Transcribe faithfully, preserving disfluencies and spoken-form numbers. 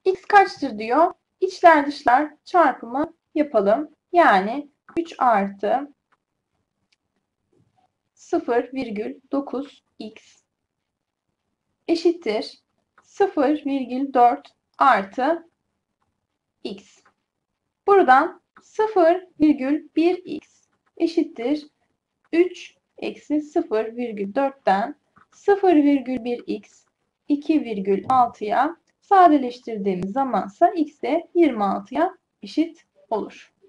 X kaçtır diyor. İçler dışlar çarpımı yapalım. Yani üç artı sıfır virgül dokuz x eşittir sıfır virgül dört artı x. Buradan sıfır virgül bir x eşittir üç eksi sıfır virgül dörtten sıfır virgül bir x iki virgül altıya sadeleştirdiğimiz zamansa x de yirmi altıya eşit olur.